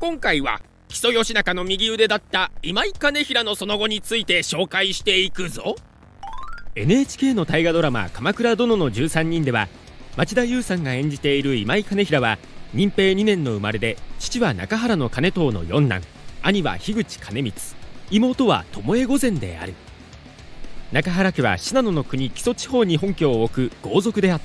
今回は木曽義仲の右腕だった今井兼平のその後について紹介していくぞ。 NHK の大河ドラマ「鎌倉殿の13人」では町田優さんが演じている今井兼平は仁平2年の生まれで、父は中原の兼遠の四男、兄は樋口兼光、妹は巴御前である。中原家は信濃の国木曽地方に本拠を置く豪族であった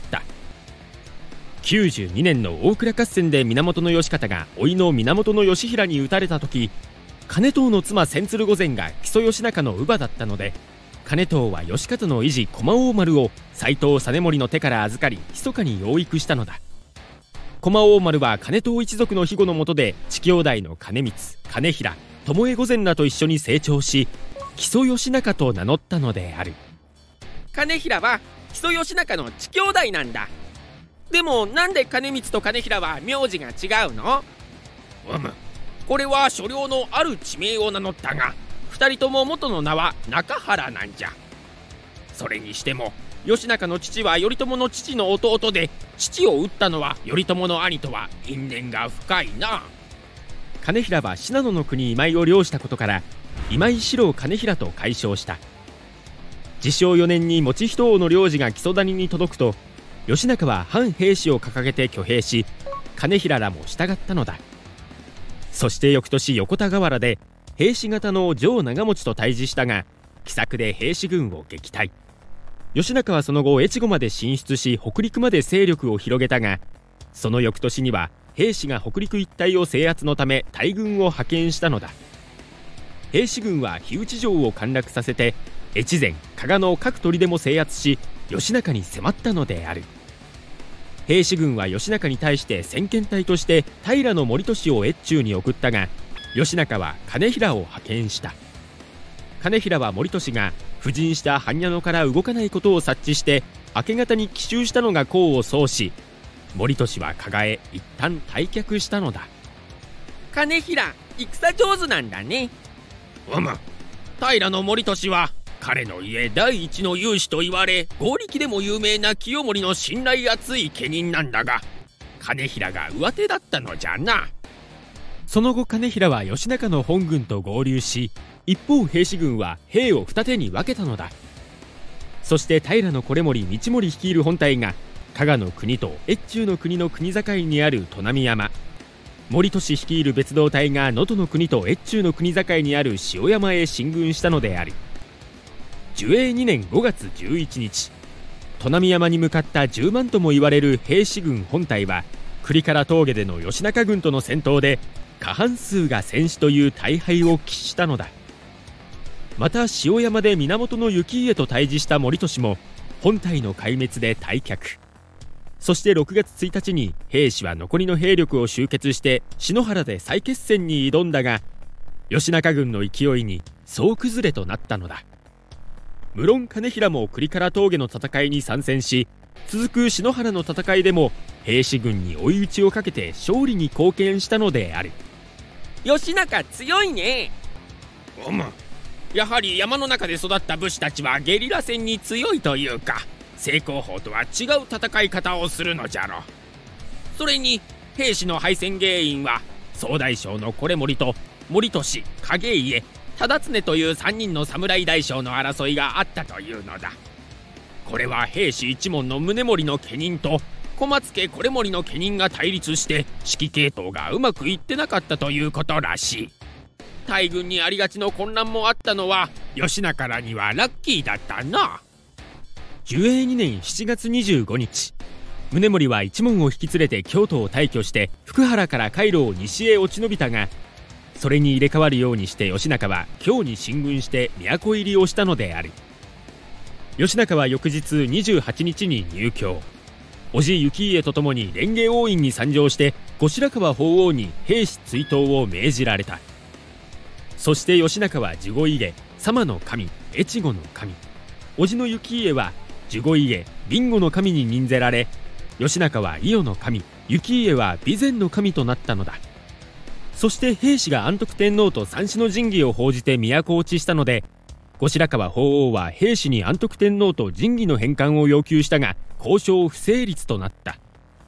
。92年の大倉合戦で源義方が甥の源義平に討たれた時、兼遠の妻千鶴御前が木曽義仲の乳母だったので、兼遠は義方の維持駒王丸を斎藤実盛の手から預かり密かに養育したのだ。駒王丸は兼遠一族の庇護の下で父兄弟の兼光、兼平、巴御前らと一緒に成長し、木曽義仲と名乗ったのである。兼平は木曽義仲の父兄弟なんだ。でもなんで兼光と兼平は名字が違うの？これは所領のある地名を名乗ったが、2人とも元の名は中原なんじゃ。それにしても義仲の父は頼朝の父の弟で、父を討ったのは頼朝の兄とは因縁が深いな。兼平は信濃の国今井を領したことから今井四郎兼平と改称した。治承4年に以仁王の領事が木曽谷に届くと、義仲は反平氏を掲げて挙兵し、兼平らも従ったのだ。そして翌年横田河原で平氏方の城長持と対峙したが、奇策で平氏軍を撃退。義仲はその後越後まで進出し、北陸まで勢力を広げたが、その翌年には平氏が北陸一帯を制圧のため大軍を派遣したのだ。平氏軍は日内城を陥落させて、越前加賀の各砦も制圧し、義仲に迫ったのである。平氏軍は義仲に対して先遣隊として平盛俊を越中に送ったが、義仲は兼平を派遣した。兼平は盛俊が布陣した般若野から動かないことを察知して、明け方に奇襲したのが功を奏し、盛俊は加賀へ一旦退却したのだ。兼平、戦上手なんだね。平盛俊は彼の家第一の勇士と言われ、合力でも有名な清盛の信頼厚い家人なんだが、兼平が上手だったのじゃな。その後兼平は義仲の本軍と合流し、一方平氏軍は兵を二手に分けたのだ。そして平維盛道盛率いる本隊が加賀の国と越中の国の国境にある砺波山、盛俊率いる別動隊が能登の国と越中の国境にある塩山へ進軍したのである。寿永2年5月11日、砺波山に向かった10万とも言われる平氏軍本隊は、倶利伽羅峠での義仲軍との戦闘で過半数が戦死という大敗を喫したのだ。また塩山で源行家と対峙した盛俊も本隊の壊滅で退却。そして6月1日に平氏は残りの兵力を集結して篠原で再決戦に挑んだが、義仲軍の勢いに総崩れとなったのだ。無論兼平も倶利伽羅峠の戦いに参戦し、続く篠原の戦いでも平氏軍に追い打ちをかけて勝利に貢献したのである。義仲強いね。やはり山の中で育った武士たちはゲリラ戦に強いというか、正攻法とは違う戦い方をするのじゃろ。それに平氏の敗戦原因は総大将の維盛と盛俊、景家、忠常という3人の侍大将の争いがあったというのだ。これは平氏一門の宗盛の家人と小松家維盛の家人が対立して、指揮系統がうまくいってなかったということらしい。大軍にありがちの混乱もあったのは義仲らにはラッキーだったな。寿永2年7月25日、宗盛は一門を引き連れて京都を退去して福原から海路を西へ落ち延びたが、それに入れ替わるようにして義仲は京に進軍して都入りをしたのである。義仲は翌日28日に入京。叔父行家とともに蓮華応院に参上して後白河法皇に兵士追討を命じられた。そして義仲は守護家、様の神、越後の神、叔父の行家は守護家、備後の神に任ぜられ、義仲は伊予の神、行家は備前の神となったのだ。そして平氏が安徳天皇と三種の神器を報じて都落ちしたので、後白河法皇は平氏に安徳天皇と神器の返還を要求したが、交渉不成立となった。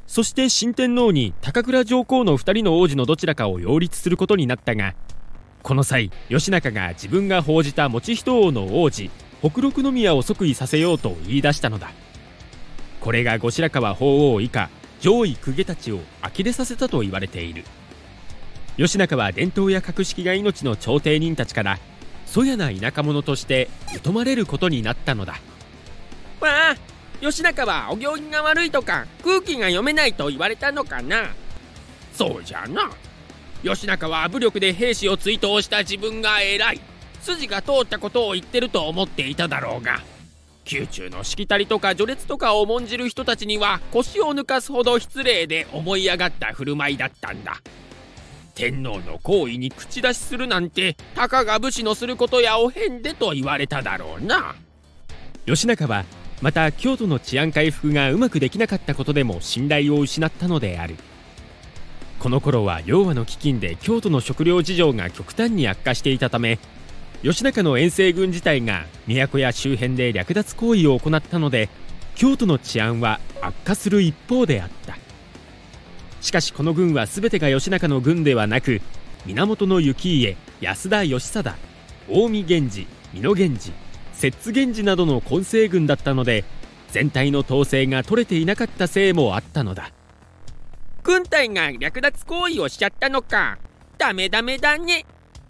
そして新天皇に高倉上皇の2人の王子のどちらかを擁立することになったが、この際義仲が自分が報じた以仁王の王子北陸宮を即位させようと言い出したのだ。これが後白河法皇以下上位公家たちを呆れさせたと言われている。義仲は伝統や格式が命の朝廷人たちからそやな田舎者として疎まれることになったのだ。 わあ、義仲はお行儀が悪いとか空気が読めないと言われたのかな。 そうじゃな。義仲は武力で兵士を追討した自分が偉い、筋が通ったことを言ってると思っていただろうが、宮中のしきたりとか序列とかを重んじる人たちには腰を抜かすほど失礼で思い上がった振る舞いだったんだ。天皇の行為に口出しするなんてたかが武士のすることやおへんでと言われただろうな。義仲はまた京都の治安回復がうまくできなかったことでも信頼を失ったのである。この頃は養和の飢饉で京都の食糧事情が極端に悪化していたため、義仲の遠征軍自体が都や周辺で略奪行為を行ったので、京都の治安は悪化する一方であった。しかしこの軍は全てが義仲の軍ではなく、源行家、安田義貞、近江源氏、美濃源氏、摂津源氏などの混成軍だったので、全体の統制が取れていなかったせいもあったのだ。 軍隊が略奪行為をしちゃったのか。ダメダメだね。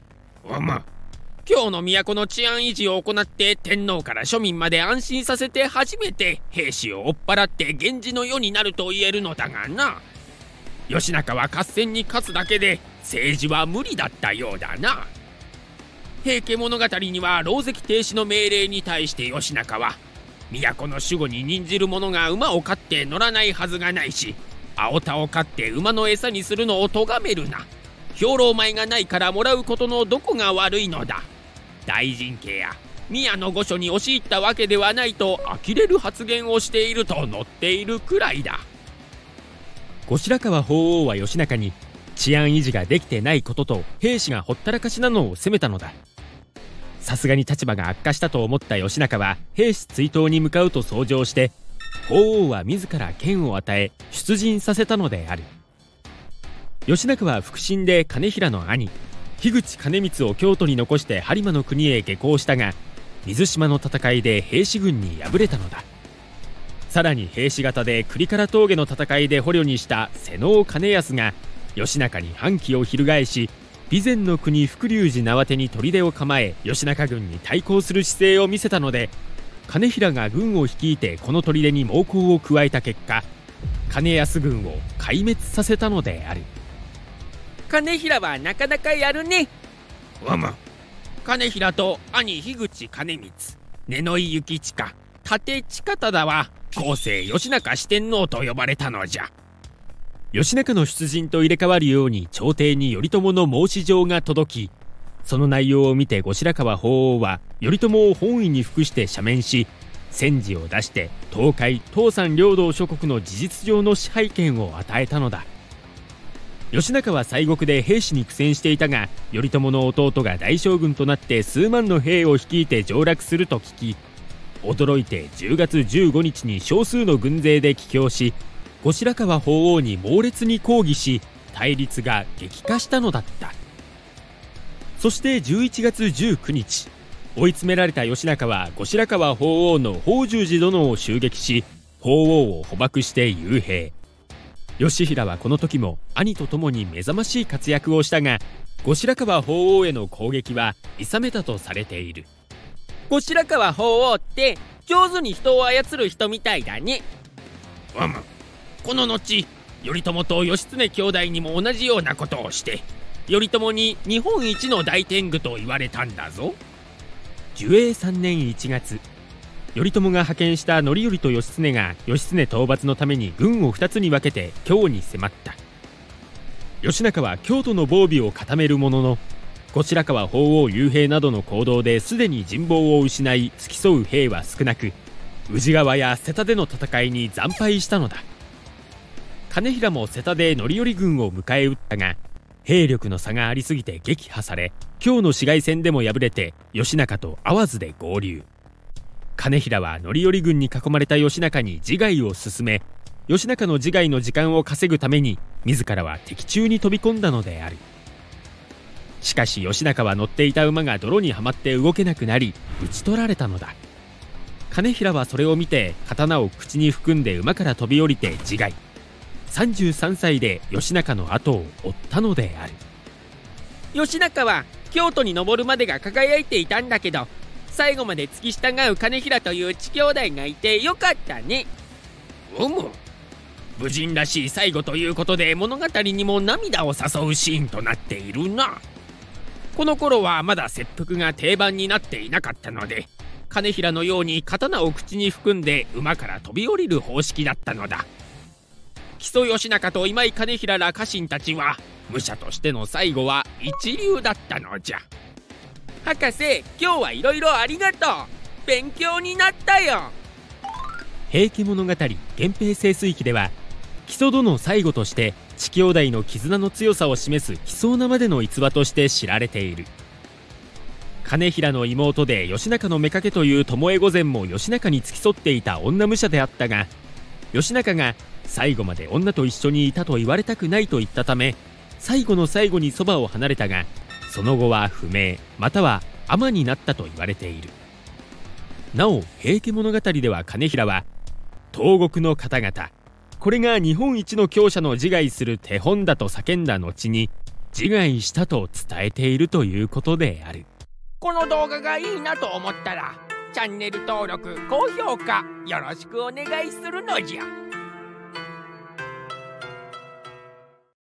京の都の治安維持を行って天皇から庶民まで安心させて初めて兵士を追っ払って源氏の世になると言えるのだがな。義仲は合戦に勝つだけで政治は無理だったようだな。平家物語には狼藉停止の命令に対して義仲は、都の守護に任じる者が馬を飼って乗らないはずがないし、青田を飼って馬の餌にするのを咎めるな。兵糧米がないからもらうことのどこが悪いのだ。大臣家や宮の御所に押し入ったわけではないと呆れる発言をしていると載っているくらいだ。後白河法皇は義仲に治安維持ができてないことと兵士がほったらかしなのを責めたのだ。さすがに立場が悪化したと思った義仲は兵士追討に向かうと奏上して、法皇は自ら剣を与え出陣させたのである。義仲は腹心で兼平の兄樋口兼光を京都に残して播磨の国へ下校したが、水島の戦いで平氏軍に敗れたのだ。さらに平氏方で栗から峠の戦いで捕虜にした瀬能兼康が義仲に反旗を翻し、備前の国福龍寺縄手に砦を構え義仲軍に対抗する姿勢を見せたので、兼平が軍を率いてこの砦に猛攻を加えた結果、兼康軍を壊滅させたのである。 兼平はなかなかやるね。 兼平と兄樋口兼光、根井幸親、立親忠は後世義仲四天王と呼ばれたのじゃ。義仲の出陣と入れ替わるように朝廷に頼朝の申し状が届き、その内容を見て後白河法皇は頼朝を本意に服して赦免し、戦時を出して東海東山両道諸国の事実上の支配権を与えたのだ。義仲は西国で兵士に苦戦していたが、頼朝の弟が大将軍となって数万の兵を率いて上洛すると聞き、驚いて10月15日に少数の軍勢で帰京し、後白河法皇に猛烈に抗議し、対立が激化したのだった。そして11月19日、追い詰められた義仲は後白河法皇の法重寺殿を襲撃し、法皇を捕獲して幽閉。義平はこの時も兄と共に目覚ましい活躍をしたが、後白河法皇への攻撃は諌めたとされている。 後白河法皇って上手に人を操る人みたいだね。 この後、頼朝と義経兄弟にも同じようなことをして、頼朝に日本一の大天狗と言われたんだぞ。寿永3年1月、頼朝が派遣した範頼と義経が義経討伐のために軍を2つに分けて京に迫った。義仲は京都の防備を固めるものの、後白河法皇幽閉などの行動ですでに人望を失い付き添う兵は少なく、宇治川や瀬田での戦いに惨敗したのだ。兼平も瀬田で範頼軍を迎え撃ったが、兵力の差がありすぎて撃破され、京の市街戦でも敗れて義仲と会わずで合流。兼平は範頼軍に囲まれた義仲に自害を進め、 義仲の自害の時間を稼ぐために自らは敵中に飛び込んだのである。しかし義仲は乗っていた馬が泥にはまって動けなくなり討ち取られたのだ。金平はそれを見て刀を口に含んで馬から飛び降りて自害。33歳で義仲の後を追ったのである。 義仲は京都に登るまでが輝いていたんだけど、最後まで付き従う金平という父兄弟がいてよかったね。 武人らしい最後ということで物語にも涙を誘うシーンとなっているな。この頃はまだ切腹が定番になっていなかったので、金平のように刀を口に含んで馬から飛び降りる方式だったのだ。木曽義仲と今井金平ら家臣たちは武者としての最後は一流だったのじゃ。 博士、今日はいろいろありがとう。勉強になったよ。 平家物語源平盛衰記では、木曽殿最後として父兄弟の絆の強さを示す奇想なまでの逸話として知られている。金平の妹で義仲の妾という巴御前も義仲に付き添っていた女武者であったが、義仲が最後まで女と一緒にいたと言われたくないと言ったため、最後の最後にそばを離れたが、その後は不明または尼になったと言われている。なお平家物語では金平は東国の方々、これが日本一の強者の自害する手本だと叫んだ後に自害したと伝えているということである。 この動画がいいなと思ったらチャンネル登録高評価よろしくお願いするのじゃ。